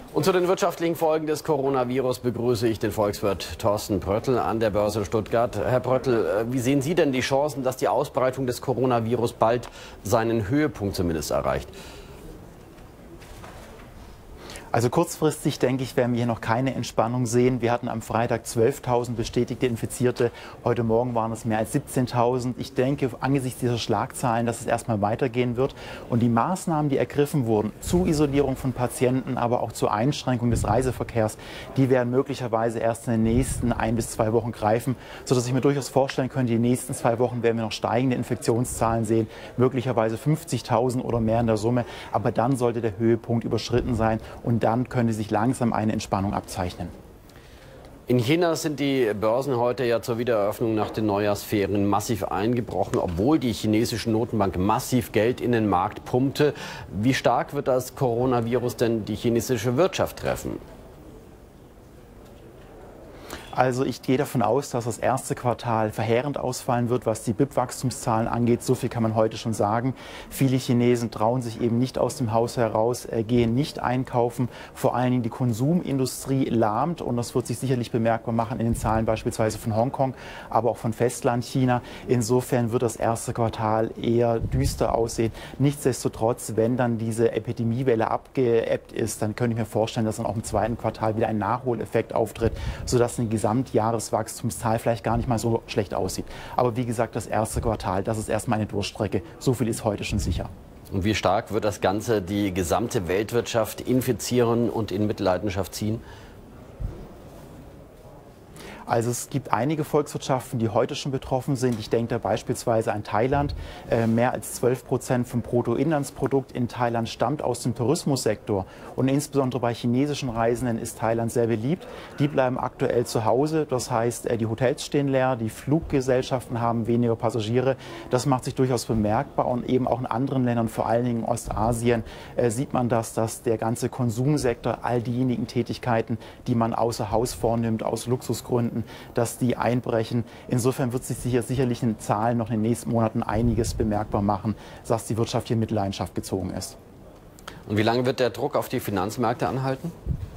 Und zu den wirtschaftlichen Folgen des Coronavirus begrüße ich den Volkswirt Thorsten Pröttl an der Börse Stuttgart. Herr Pröttl, wie sehen Sie denn die Chancen, dass die Ausbreitung des Coronavirus bald seinen Höhepunkt zumindest erreicht? Also kurzfristig, denke ich, werden wir hier noch keine Entspannung sehen. Wir hatten am Freitag 12.000 bestätigte Infizierte. Heute Morgen waren es mehr als 17.000. Ich denke, angesichts dieser Schlagzahlen, dass es erstmal weitergehen wird. Und die Maßnahmen, die ergriffen wurden, zur Isolierung von Patienten, aber auch zur Einschränkung des Reiseverkehrs, die werden möglicherweise erst in den nächsten 1 bis 2 Wochen greifen, sodass ich mir durchaus vorstellen könnte, die nächsten 2 Wochen werden wir noch steigende Infektionszahlen sehen, möglicherweise 50.000 oder mehr in der Summe. Aber dann sollte der Höhepunkt überschritten sein und dann könnte sich langsam eine Entspannung abzeichnen. In China sind die Börsen heute ja zur Wiedereröffnung nach den Neujahrsferien massiv eingebrochen, obwohl die chinesische Notenbank massiv Geld in den Markt pumpte. Wie stark wird das Coronavirus denn die chinesische Wirtschaft treffen? Also ich gehe davon aus, dass das erste Quartal verheerend ausfallen wird, was die BIP-Wachstumszahlen angeht. So viel kann man heute schon sagen. Viele Chinesen trauen sich eben nicht aus dem Haus heraus, gehen nicht einkaufen. Vor allen Dingen die Konsumindustrie lahmt und das wird sich sicherlich bemerkbar machen in den Zahlen beispielsweise von Hongkong, aber auch von Festlandchina. Insofern wird das erste Quartal eher düster aussehen. Nichtsdestotrotz, wenn dann diese Epidemiewelle abgeebbt ist, dann könnte ich mir vorstellen, dass dann auch im zweiten Quartal wieder ein Nachholeffekt auftritt, sodass eine Gesamtjahreswachstumszahl vielleicht gar nicht mal so schlecht aussieht. Aber wie gesagt, das erste Quartal, das ist erstmal eine Durchstrecke. So viel ist heute schon sicher. Und wie stark wird das Ganze die gesamte Weltwirtschaft infizieren und in Mitleidenschaft ziehen? Also es gibt einige Volkswirtschaften, die heute schon betroffen sind. Ich denke da beispielsweise an Thailand. Mehr als 12% vom Bruttoinlandsprodukt in Thailand stammt aus dem Tourismussektor. Und insbesondere bei chinesischen Reisenden ist Thailand sehr beliebt. Die bleiben aktuell zu Hause. Das heißt, die Hotels stehen leer, die Fluggesellschaften haben weniger Passagiere. Das macht sich durchaus bemerkbar. Und eben auch in anderen Ländern, vor allen Dingen in Ostasien, sieht man das, dass der ganze Konsumsektor, all diejenigen Tätigkeiten, die man außer Haus vornimmt, aus Luxusgründen, dass die einbrechen. Insofern wird sich sicherlich in Zahlen noch in den nächsten Monaten einiges bemerkbar machen, dass die Wirtschaft hier in Mitleidenschaft gezogen ist. Und wie lange wird der Druck auf die Finanzmärkte anhalten?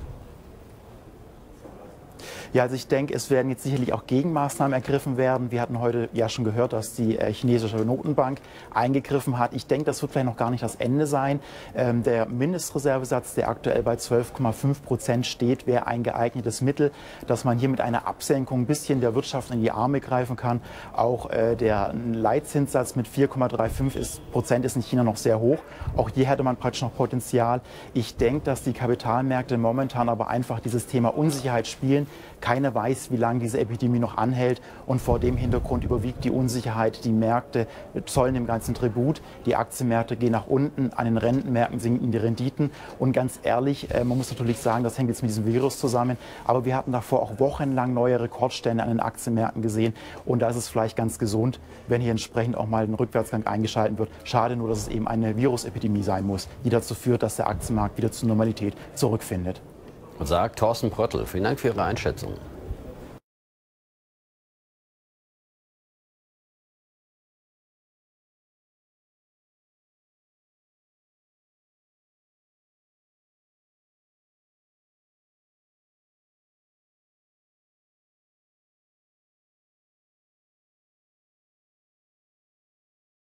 Ja, also ich denke, es werden jetzt sicherlich auch Gegenmaßnahmen ergriffen werden. Wir hatten heute ja schon gehört, dass die chinesische Notenbank eingegriffen hat. Ich denke, das wird vielleicht noch gar nicht das Ende sein. Der Mindestreservesatz, der aktuell bei 12,5% steht, wäre ein geeignetes Mittel, dass man hier mit einer Absenkung ein bisschen der Wirtschaft in die Arme greifen kann. Auch der Leitzinssatz mit 4,35% ist in China noch sehr hoch. Auch hier hätte man praktisch noch Potenzial. Ich denke, dass die Kapitalmärkte momentan aber einfach dieses Thema Unsicherheit spielen. Keiner weiß, wie lange diese Epidemie noch anhält und vor dem Hintergrund überwiegt die Unsicherheit. Die Märkte zollen dem ganzen Tribut, die Aktienmärkte gehen nach unten, an den Rentenmärkten sinken die Renditen und ganz ehrlich, man muss natürlich sagen, das hängt jetzt mit diesem Virus zusammen, aber wir hatten davor auch wochenlang neue Rekordstände an den Aktienmärkten gesehen und da ist es vielleicht ganz gesund, wenn hier entsprechend auch mal ein Rückwärtsgang eingeschaltet wird. Schade nur, dass es eben eine Virusepidemie sein muss, die dazu führt, dass der Aktienmarkt wieder zur Normalität zurückfindet. Und sagt Thorsten Pröttl. Vielen Dank für Ihre Einschätzung.